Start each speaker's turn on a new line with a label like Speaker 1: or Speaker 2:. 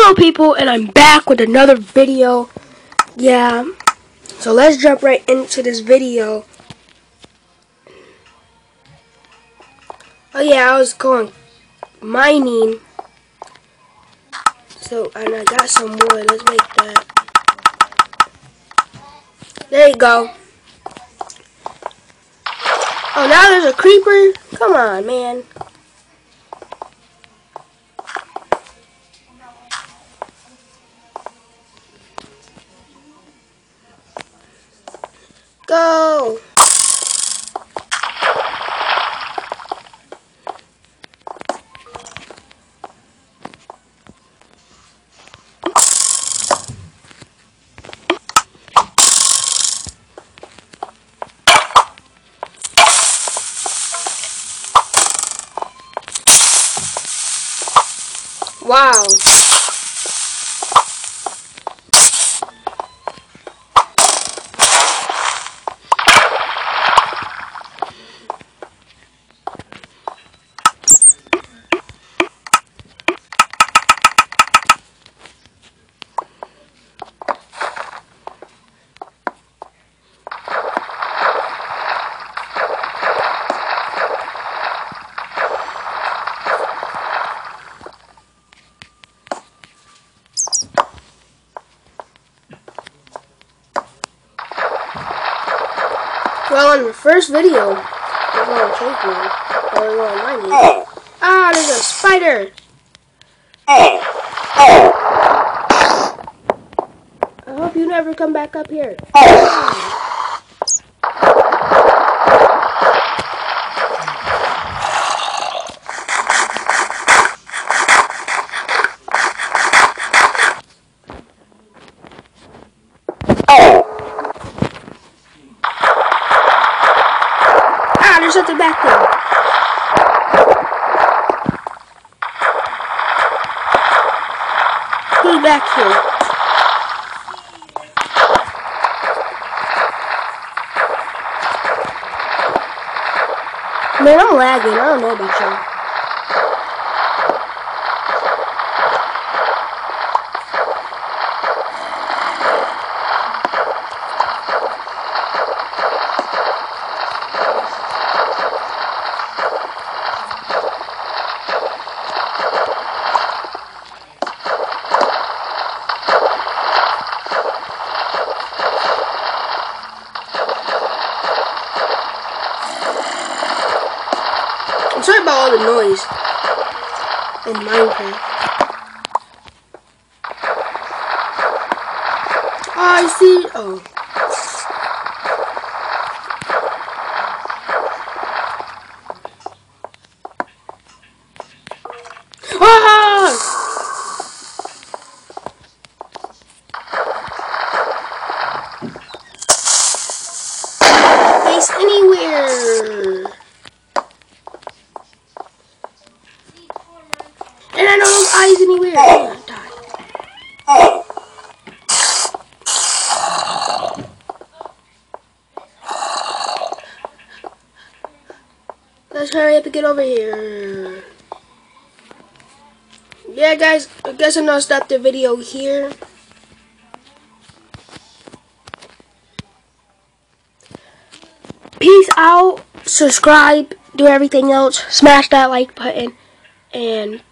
Speaker 1: Hello people, and I'm back with another video. Yeah, so let's jump right into this video. Oh yeah, I was going mining. So, and I got some wood. Let's make that. There you go. Oh, now there's a creeper? Come on, man. Go. Wow. Well, in the first video, we're going to caveman. Or we're going mining. Ah, there's a spider. I hope you never come back up here. Ah, there's something back there. Who's back here? Man, I'm lagging. I don't know about y'all. I'm sorry about all the noise in Minecraft. Oh, I see. Oh. Ah! Face anywhere. And I know those eyes anywhere. Oh, I died. Let's hurry up and get over here. Yeah, guys, I guess I'm gonna stop the video here. Peace out. Subscribe. Do everything else. Smash that like button. And